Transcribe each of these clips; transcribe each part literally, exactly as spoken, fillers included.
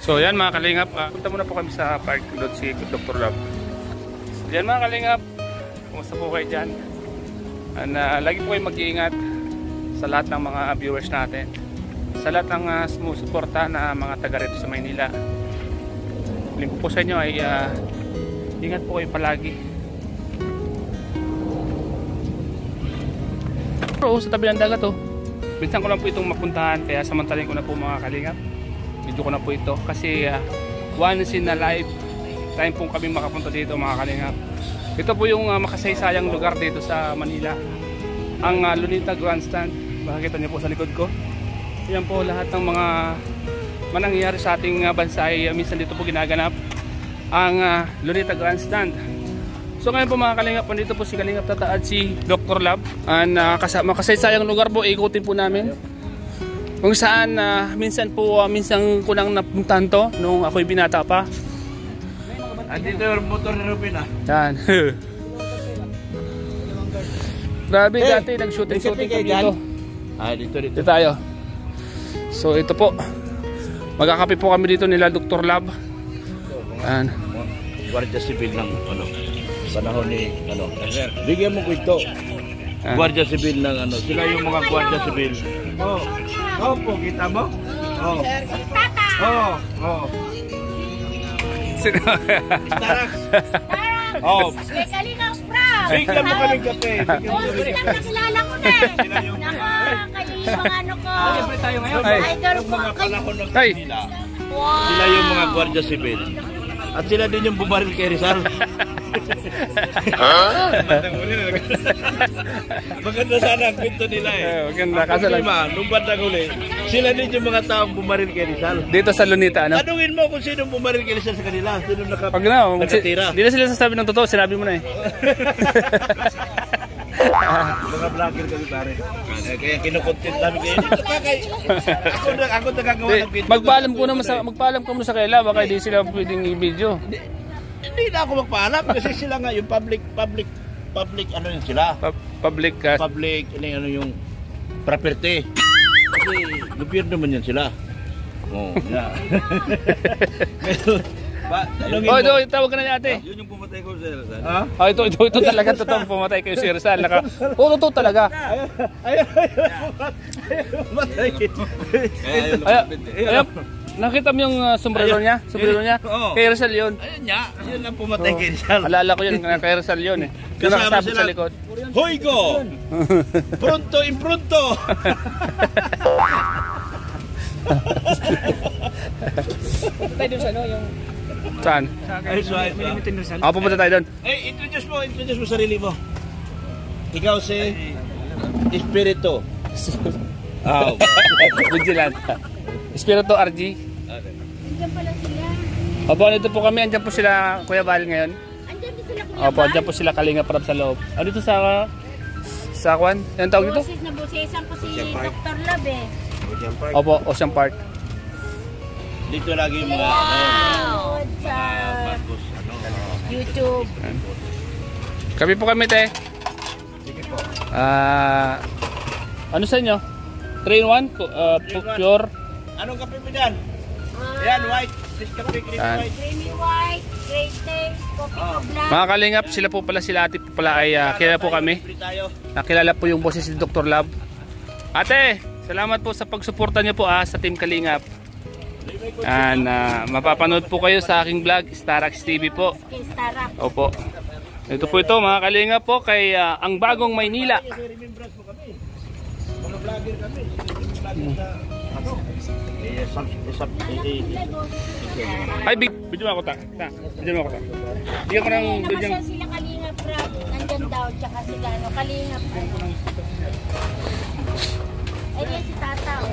So yan mga kalingap, uh, punta muna po kami sa park doon si Doctor Love. So yan mga kalingap, kumusta po kayo dyan? And, uh, lagi po kayo mag-iingat sa lahat ng mga viewers natin, sa lahat ng uh, sumusuporta na mga taga rito sa Maynila. Lingko po sa inyo ay uh, ingat po kayo palagi. Pero sa tabi ng dagat oh, minsan ko lang po itong mapuntahan, kaya samantalin ko na po mga kalingap. Video ko na po ito kasi uh, once in a life time po kami makapunta dito mga kalingap. Ito po yung uh, makasaysayang lugar dito sa Manila, ang uh, Lunita Grandstand. Makikita niyo po sa likod ko, yan po lahat ng mga manangyayari sa ating uh, bansa ay uh, minsan dito po ginaganap, ang uh, Lunita Grandstand. So ngayon po mga kalingap, dito po si Kalingap Tata at si Doctor Love. And uh, makasaysayang lugar po, ikutin po namin kung saan uh, minsan po uh, minsan ko lang napuntahan to nung ako'y binata pa. Andito yung motor ni Rubin ah. Yan. Grabe, hey, dati nag-shooting-shooting kami dito. Ah, dito, dito. Dito tayo. So ito po, magkakape po kami dito nila Doctor Love. Yan. Guardia Civil ng ano, panahon ni ano. Bigyan mo ko ito. Guardia Civil ng ano. Sila yung mga Guardia Civil. Oh. Oh, po, kita mo? Oh. Oh, oh. Sino? Staraks. Oh. May Kalingap Prab. Bigyan mo kaming kape. Oo, silang nakilala ko na eh. Nako, kayo yung mga ano ko. Idol po Mga kayo. panahon ng Hey. Manila. Wow. Sila yung mga Guardia Civil. At sila din yung bumaril kay Rizal. Maganda sana ang kwento nila eh. Eh, maganda. Kaso lang, Nung bandang huli, sila din yung mga taong bumaril kay Rizal. dito sa Lunita, ano? Tanungin mo kung sino bumaril kay Rizal sa kanila. Sino naka, Pag na, nakatira. hindi na sila sasabi ng totoo, sinabi mo na eh. Mga vlogger kami pare. Kaya kinukontent namin kayo. Ako na ako nagagawa ng video. Magpaalam ko naman sa magpaalam ko muna sa kaila, baka hindi sila pwedeng i-video. Hindi na ako magpaalam kasi sila nga yung public public public ano yun sila. Pa- Public uh, Public ano, ano yung property. Kasi gobyerno man yan sila. Oh, yeah. Ba, Oh, ito, tawag ka na niya ate. yun yung pumatay ko sa Rizal. Ha? Oh, ito, ito, ito talaga totoo pumatay kayo si Rizal. Naka, oh, totoo talaga. Ayaw, pumatay. Ay, ay, nakita mo yung uh, sombrero niya? Sombrero niya? Oo. Kay Rizal yun. Ayun niya, yun ang pumatay kay Rizal. Alala ko yun, kay Rizal yun eh. Yung Kasama nakasabot sila. sa likod. Hoy go! Pronto, impronto! Tayo dun sa ano, yung Saan? Ay, so, ay, limited dun sa ano. Ako pupunta tayo doon. Eh, introduce mo, introduce mo sarili mo. Ikaw si Espiritu. Oh. Vigilant. Espiritu R G. Andyan pala sila. Opo, dito po kami. Andyan po sila Kuya Val ngayon. Andyan din sila Kuya Opo, andyan po sila Kalingap Prab sa loob. Ano dito sa... Sa Kwan? Anong tawag dito? Boses na bosesan po si Doctor Love eh. Opo, Ocean Park. Dito lagi yung mga Wow! Sa bagus, ano, YouTube. Kami po kami, te. sige po. Ah... ano sa inyo? three in one? Uh, pure? Anong kape mo dyan? Yan, white. This kape, creamy Yan. white. Creamy white, great taste, coffee ko black. Mga Kalingap, sila po pala, sila ate po pala ay uh, kilala po kami. Libre tayo. Nakilala po yung boses ni Doctor Love. Ate, salamat po sa pagsuporta niyo po ah, sa Team Kalingap. And uh, mapapanood po kayo sa aking vlog, Starax T V po. Kay Starap. Opo. Ito po ito mga Kalingap po kay uh, ang bagong Maynila. Remembrance mo kami. Mga vlogger kami. Vlogger sa ano? Eh, sub, eh, sub, eh, eh. Ay, big, video mo ako ta. Ta. Video mo ako ta. Bigyan ko ng Eh, bidyang. namasyal sila Kalingap Prab. Nandyan daw, tsaka sila ano, Kalingap Prab. Eh, yan si Tata oh.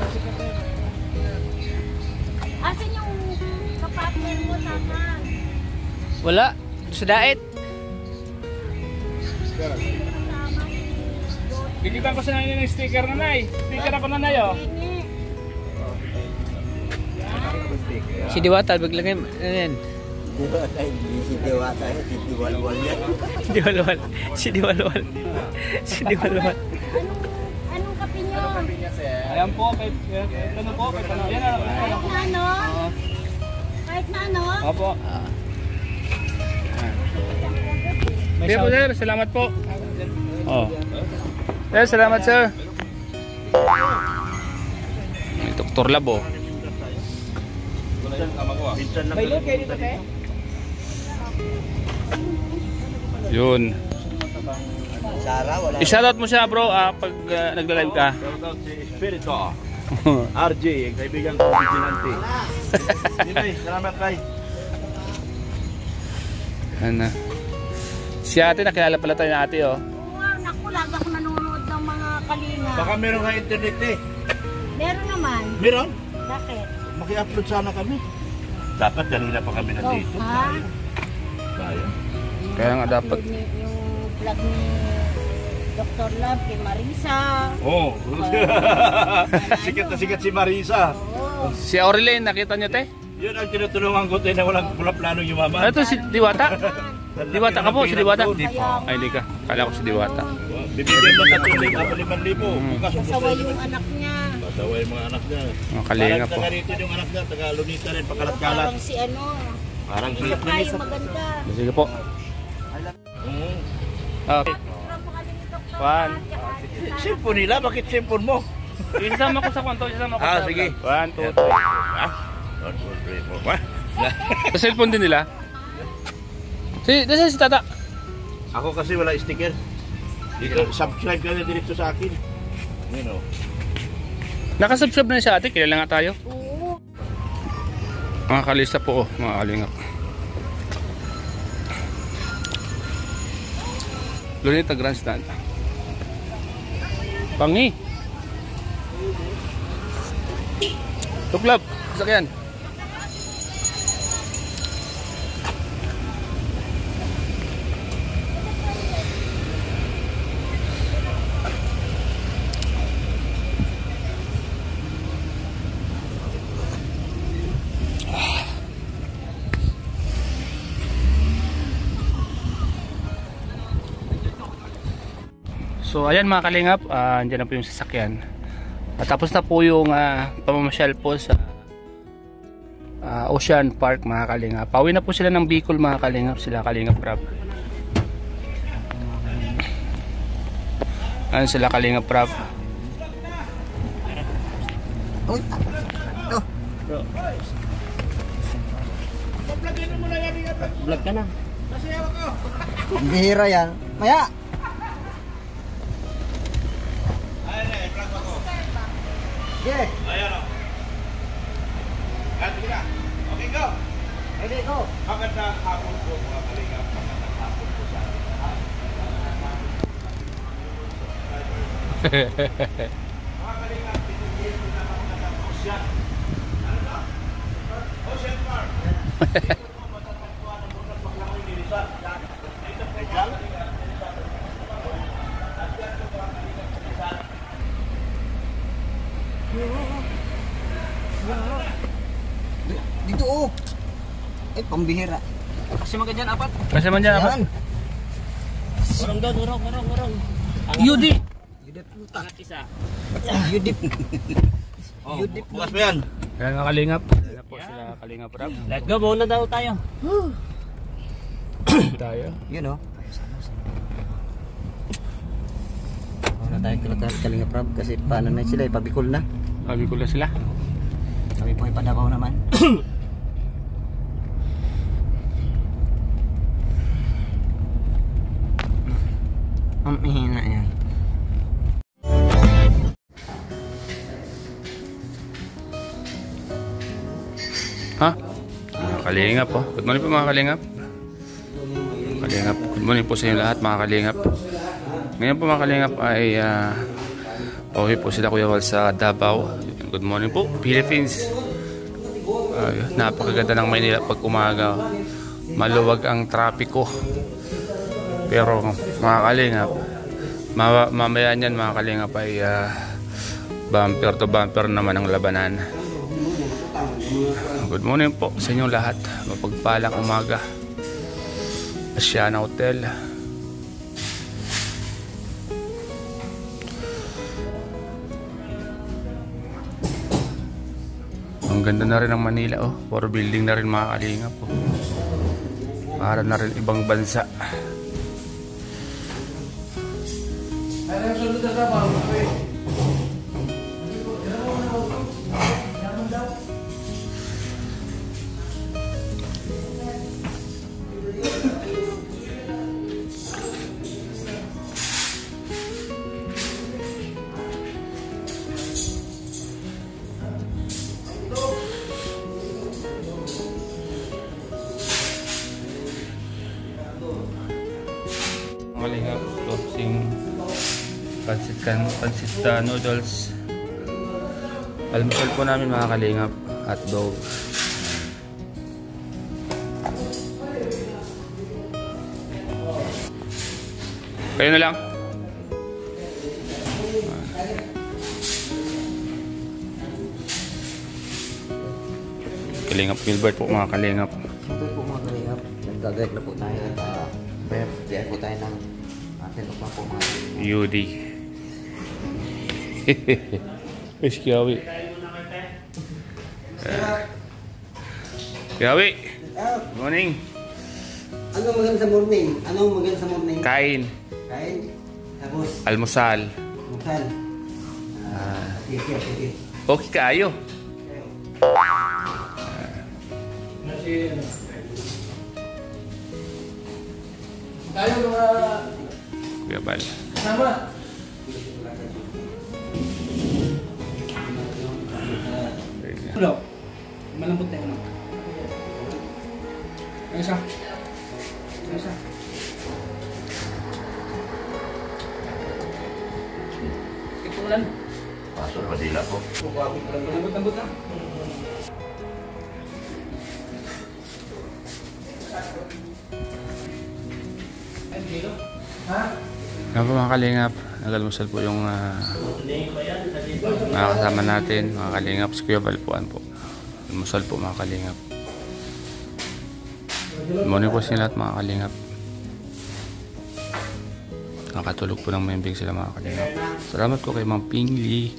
Asan yung kapatner mo, Tata? Wala. Sa daet. Bigyan ko sa nanay ng sticker na nay. Sticker ako na nay oh. Si Diwata, biglagay. Ano yan? Diwata, hindi si Diwata, si Diwalwal yan. Si Diwalwal. Si Diwalwal. Si Diwalwal. Anong, anong kape nyo? Ayan po, kay, ano po, kay Pano. Yan, ano, ano. Ano? Opo. Ah. Sige po sir, salamat po. Oh. Sir, salamat sir. May Doktor Labo. Pinsan lang. May load kayo dito, te? Yun. Sara, wala. I-shoutout mo siya bro ah, pag uh, nagla-live ka. Shoutout si Espiritu. R J, ang kaibigan ko, Vigilante. Dinay, salamat kay. Ano? Si ate, nakilala pala tayo na ate oh. Wow, naku, lagi ako nanonood ng mga kalinga. Baka meron nga internet eh. Meron naman. Meron? Bakit? Maki-upload sana kami. Dapat kanina pa kami nandito. Oh, ha? Sayang. Kaya nga dapat. Yung, yung vlog ni Doctor Love kay Marisa. Oo. Sikat na sikat si Marisa. Oo. Si Aurelien, nakita niyo te? Yun ang tinutulungan ko tayo na walang, walang planong yumaman. Ano to si Diwata? Diwata ka po, si Diwata? Kaya Ay, hindi ka. Kala ko si Diwata. Bibigyan mo na tuloy ako limang libo. Bukas kasaway yung anak niya. Pasaway yung mga anak niya. Mga kalinga Parang po. taga rito yung anak niya, taga Lunita rin, pakalat-kalat. Parang si ano. Parang si Isa pa yung maganda. Sige po. Oo. Okay. One. Cellphone nila, bakit cellphone mo? Isama ko sa kwanto, isama ko Ah, sa sige. vlog. One, two, three. Ah, one, two, three, four, five. Sa cellphone din nila? Si, nasa si Tata? Ako kasi wala sticker. Dito, subscribe ka na dito sa akin. You know. Nakasubscribe na siya ate, kilala nga tayo. Oo. Mga kalista po, oh, mga kalingap. Lunita Grandstand. Pangi. Tuklap, sakyan. So ayan mga kalingap, uh, andyan na po yung sasakyan. At tapos na po yung uh, pamamasyal po sa uh, Ocean Park mga kalingap. Pauwi na po sila ng Bicol mga kalingap, sila Kalingap Prab. Ayan sila Kalingap Prab. Uy, ito. Vlog ka na. Bihira yan. Maya. Yeah. Ayan o. Sige na. Okay, go. Okay, go. Magandang hapon po mga kalingap. Magandang hapon po sa akin. Mga kalingap, pinigil ko na magandang Ocean. Ano ba? Ocean Park. Dito po matatagpuan ang mga paglangoy ni Rizal. Dito po Rizal. Dito oh. Eh, pambihira. Kasi mga dyan, apat. Kasi man dyan apa? Yan. Warong daw, warong, warong, warong. Yudi! Yudip puta. Angat isa. Yudip. Oh, bukas pa yan. Ayan mga kalingap. Ayan po sila Kalingap Prab. Let's go, muna daw tayo. Tayo. Yun oh. Wala tayo kalakal Kalingap Prab kasi paano na sila, ipabikol na. Sabi ko lang sila. Kami po ipadabaw naman. Ang ihina yan. Ha? Mga kalingap po. Good morning po mga kalingap. Kalingap. Good morning po sa inyo lahat mga kalingap. Ngayon po mga kalingap ay uh, pauwi po sila Kuya Wal sa Davao. Good morning po Philippines. Uh, napakaganda ng Maynila pag umaga. Maluwag ang trapiko. Pero mga kalingap, ma mamaya niyan mga kalingap ay uh, bumper to bumper naman ang labanan. Good morning po sa inyong lahat. Mapagpalang umaga. Asiana Hotel. Ang ganda na rin ng Manila, oh. Puro building na rin mga kalingap, oh. Para na rin ibang bansa. Kalingap, closing pansit kan pansit uh, noodles. Almusal po namin mga kalingap, hotdog. Kayo na lang. Kalingap Gilbert po mga kalingap. Ito po mga kalingap. Nagdadrive na po tayo. Uh, Prep, diyan po tayo ng atin pa po mga kalingap. U D. Wish Kiawi. Kiawi. Good morning. Ano maganda sa morning? Ano maganda sa morning? Kain. Kain. Tapos, Almusal. buksan. Ah, sige, sige, sige. Okay kaayo. Tayo mga Kuya Bal. kasama. Hello. Malambot na yun. Ano siya? Ano siya? Itulan. Pasok pa dila ko. Malambot-lambot na. Ay, kilo? Ha? Yan po mga kalingap. Nag-almusal po yung uh, mga kasama natin, mga kalingap. Si Kuya Balpuan po. Almusal po mga kalingap. Good morning po sila at mga kalingap. Nakatulog po ng membing sila mga kalingap. Salamat po kay Ma'am Pingli.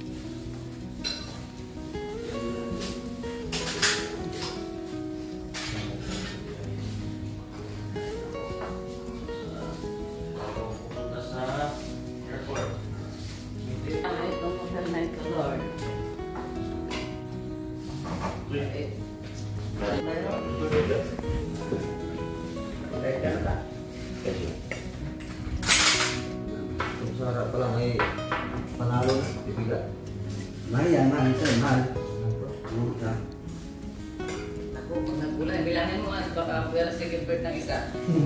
Sa harap pa lang ay panalo, ibigat. Mahal yan, mahal sir, mahal. Ano ka? Ako, kung nagulay, bilangin mo at baka pwera si Gilbert ng isa.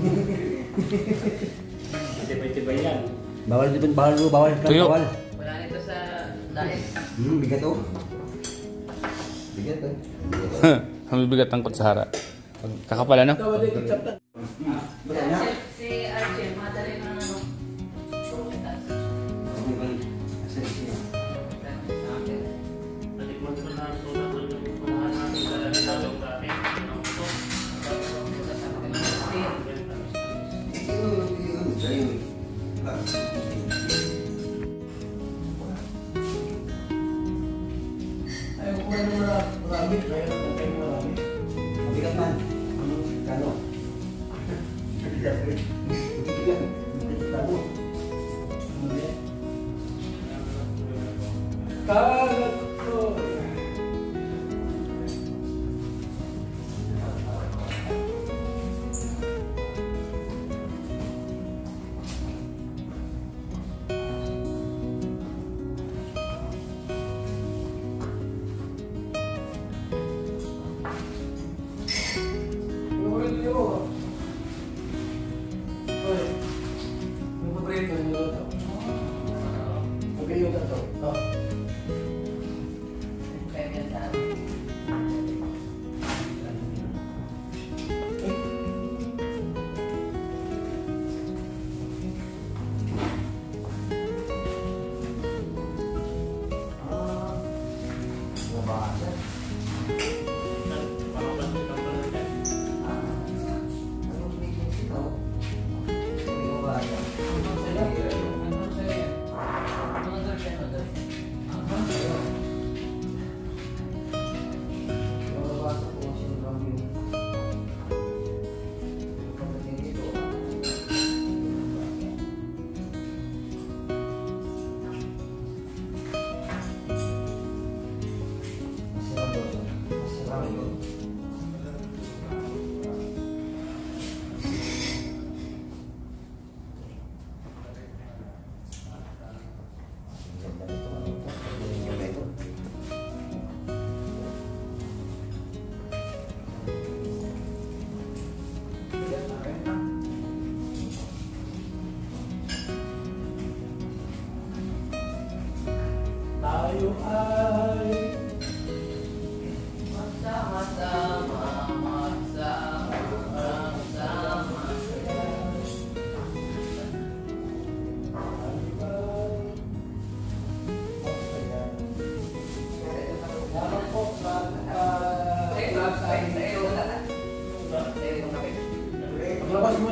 Tibay-tibay yan. Bawal dito, bawal bro, bawal. Tuyo. Bawal. Wala nito sa diet. Hmm, bigat oh. Bigat oh. Ang bibigat ng kutsara. Kakapala no? Banyak. Si Archie, madali na ano. Ayaw ko na mga marami. Kaya na tayo marami. Bigat man. Kano? Bigat. Bigat. Kano? Kalat ko.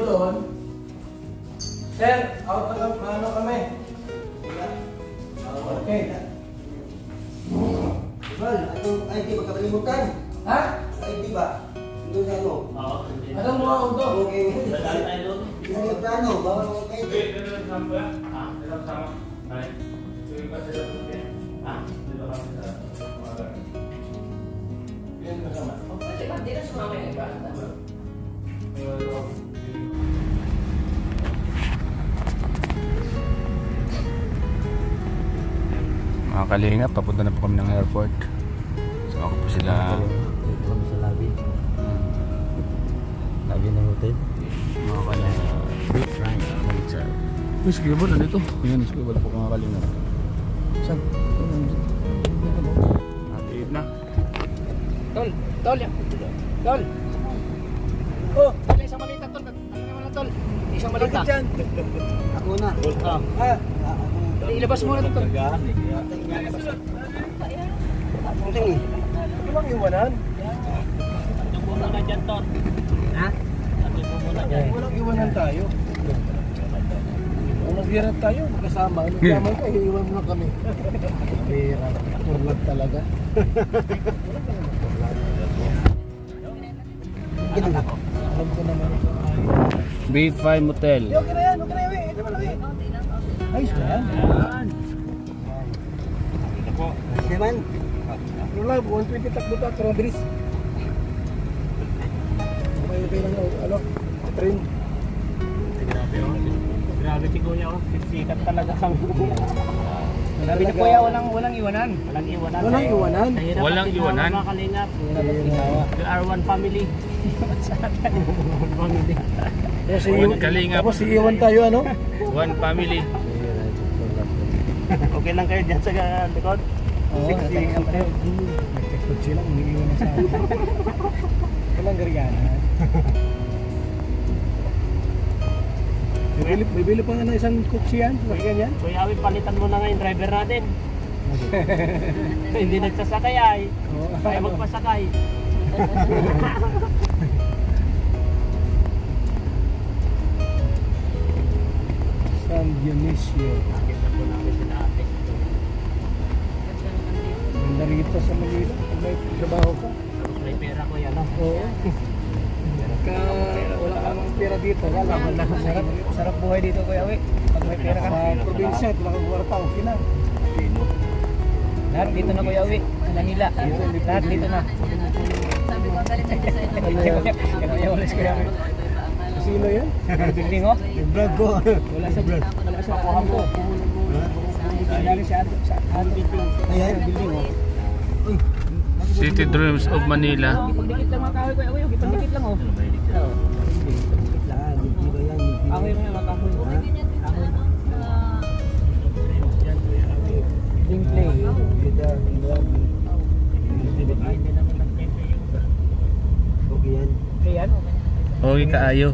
doon. Sir, out na kami. Ano kami? Okay. Well, atong I D ba kakalimutan? Ha? I D ba? Doon sa ano? Oo. Anong mga auto? Okay. Isang yung plano, bawal mo kayo. Kasi hindi na sumama yung iba. Mga kalingap, papunta na po kami ng airport. So ako po sila. Dito kami sa lobby. Lobby ng hotel. Mga kalingap. Frank, Malitzer. Uy, sige ba? Nandito. Ayan, sige ba po mga kalingap. Saan? Natiit na. Tol, tol, ya. Tol. Oh, tol, isang malita, tol. Ano naman na, tol? Isang malita. Ako na. Ah, ilabas mo na, tol. Puting eh. Ibang iwanan? Tubo mo na dyan, tol. Ha? Tubo mo na dyan. Walang iwanan tayo. Kung naghirap tayo, magkasama. Nagsama ka, iiwan mo na kami. Pera. Turlag talaga. Alam ko naman. B five Motel. Okay na yan, okay na yan. Ito malaki. Ayos na yan. Kasi man. Ano lang, one twenty takbo to at pero bilis. Okay, okay lang. Ano? Train. Grabe si Kuya, oh. Sikat talaga kang. Sabi ni Kuya, walang walang iwanan. Walang iwanan. Walang iwanan. Mahirap Walang ang iwanan? Mga kalingap. We are one family. One family. Tapos One i- kalingap. Tapos iiwan tayo, ano? One family. Okay lang kayo dyan sa likod? Oo, kalingap rin. Nagtekot sila, umiiwan na sa akin. Walang garyana. Bibili, bibili pa nga ng isang kutsi yan. Bakit ganyan? Kuya, Awi, palitan mo na nga yung driver natin. Hindi nagsasakay ay. Oo. Kaya magpasakay. San Dionisio. Nakita po namin sila ate. Ganda rito sa Manila. Pag may trabaho ka. Tapos may pera ko yan, no? Oo. Ka, wala ka namang pera dito. Wala. Sarap, sarap buhay dito, Kuya Awi. Pag may pera ka. Sa probinsya, wala kang kwarta. Okay na. Lahat dito na, Kuya Awi. Sa Manila. Lahat dito na. Sabi ko, galit na sa Kaya wala si Kuya Awi. Sino yan? Building, oh. Yung vlog ko. Wala sa vlog. Wala sa kuhang ko. Dali sa ato. Sa ato. Ayan. Building, oh. City Dreams of Manila. Ipagdikit lang mga kahoy, Kuya Awi. Ipagdikit lang, oh. Lang, hindi ba yan? Kahoy mo yan, mga kahoy. Building play. Okay yan. Okay, yan. Okay kaayo.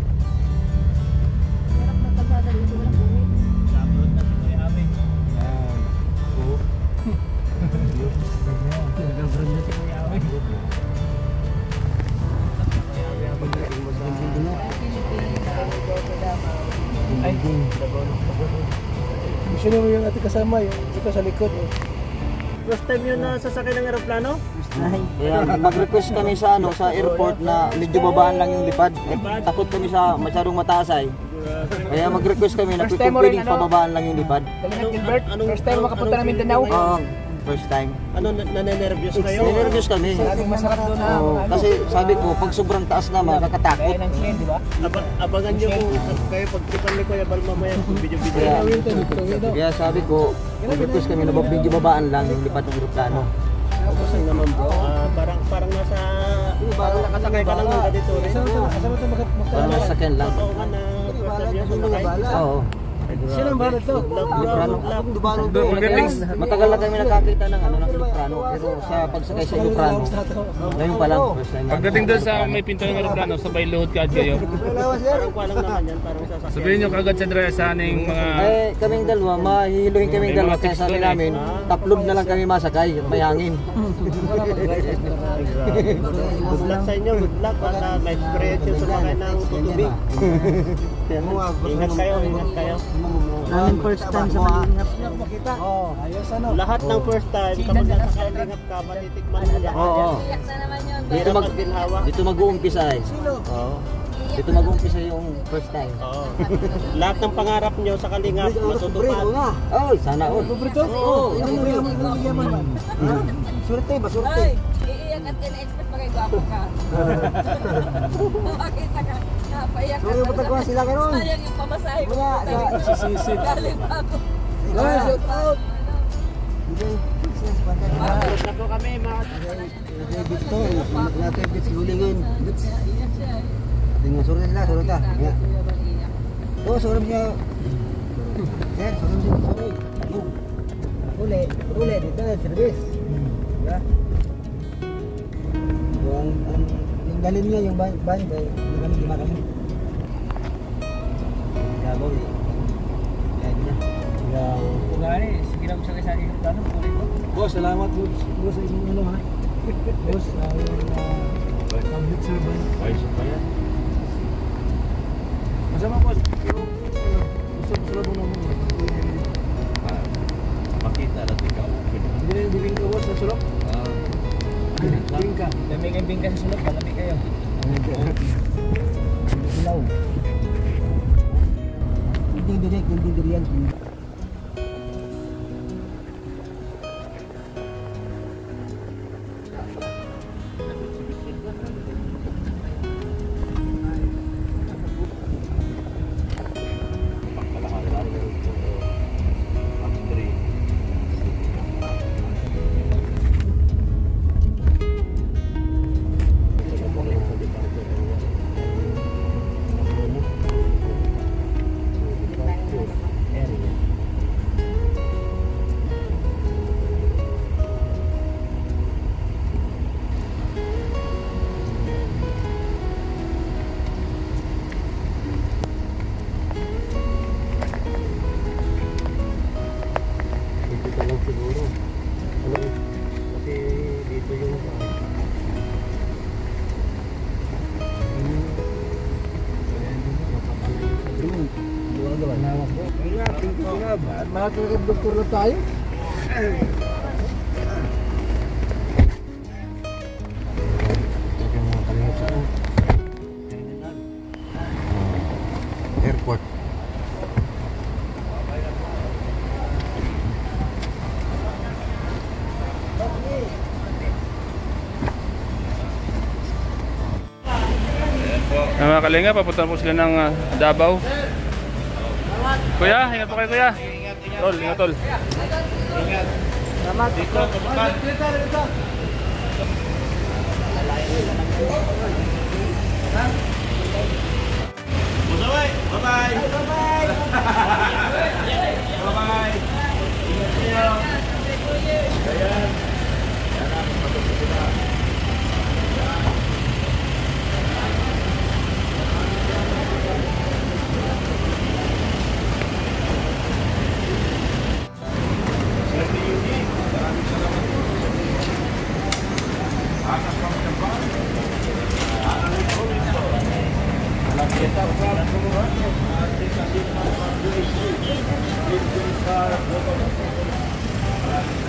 Gusto nyo yung ating kasama, yung ito sa likod. Eh. First time yun na sasakay ng aeroplano? Kaya mag-request kami sa ano sa airport na medyo babaan lang yung lipad. Eh, takot kami sa masyadong mataas ay. Kaya mag-request kami na First time mo rin, pwedeng ano? pababaan lang yung lipad. Anong, Gilbert, first time makapunta namin Mindanao. Oo, first time. Ano, nanenervyos kayo? Nervous kami. Laging masarap doon na. Oo, kasi sabi ko, pag sobrang taas naman, nakakatakot. Kaya ng Chien, di ba? Abangan nyo kung kayo pagtripan ni Kuya Bal mamaya kung video-video. Kaya, kaya sabi ko, mag-request kami na medyo babaan lang yung lipad ng aeroplano. Tapos ang naman bro, ah, parang parang nasa parang nakasakay ka lang dito dito rin. Kasama ito, kasama ito, Parang nasakyan lang. Totoo nga na first time yun, sumakay. Oo. Sino ang bahala to? Iluprano. Dubano. Pagdating- Matagal na kami nakakita ng ano ng Iluprano, pero sa pagsakay sa Iluprano, ngayon pa lang first time. Pagdating doon sa may pinto ng aeroplano, sabay luhod ka kayo. Parang kuha lang naman yan, parang sasakyan. Sabihin nyo kagad sa driver sa aning mga... Eh, kaming dalawa, mahihiluhin kaming May dalawa mga kaya tips sabi doon eh. namin, taplod na lang kami masakay at may hangin. Good luck sa inyo, good luck. Baka may experience yung sumakay ng tutubig. Ingat kayo, ingat kayo. Namin first time sa Malingap. Oh, ayos ano. Lahat ng first time, kapag nasa kalingap ka, matitikman mo lahat. Oo. Iyak na naman yun. Dito Hirap mag magginhawa. dito mag-uumpisa eh. Oo. Dito mag-uumpisa yung first time. Oo. Lahat ng pangarap nyo sa kalingap, matutupad. Oh, sana all. Paborito? Oo. Ano yung yaman? Ano yung yaman man? Surte ba, surte? Ay, iiyak at in-expect pa kay gwapo ka. Makita ka, napaiyak ka. Sorry, matagwa sila karon. Sayang yung pamasahe ko. Wala, sa Sisisid. Galing pa ako. Guys, shout out. Tulog na po kami, mga David to, na David silulingan. Iyak siya eh. Tingnan surte sila, surte. Ka, Kuya Bal, iyak. Oh, surte niya. Sir, surte niya, sorry. Uli, uli dito na service. Ya. Yung ang yung galing niya yung ban ban kay hindi kami lima kami. Gago eh. Yan niya. Yaw. Pugani, sige lang sa sa inyo tanong ko ito. Boss, salamat boss. Boss sa inyong ano ha. Boss, ay public servant. Ayos pa yan. Masama boss. Pero ano, gusto ko sila mo Ah, makita natin ikaw. Hindi na yung bibingka boss sa sulok. Ah, Bingka. Dami kayong bingka sa sulok, malami kayo. Ilaw. Hindi direct, hindi direct. Siguro. Ano, kasi dito yung doktor na tayo. Airport. Ang mga kalinga, papunta po sila ng ah, Davao. Kuya, ingat po kayo kuya. Tol, ingat tol. Salamat. Dito, kabukan. Bye-bye! Bye-bye! Bye-bye. Bye-bye! Ingat kayo! Ayan! Kita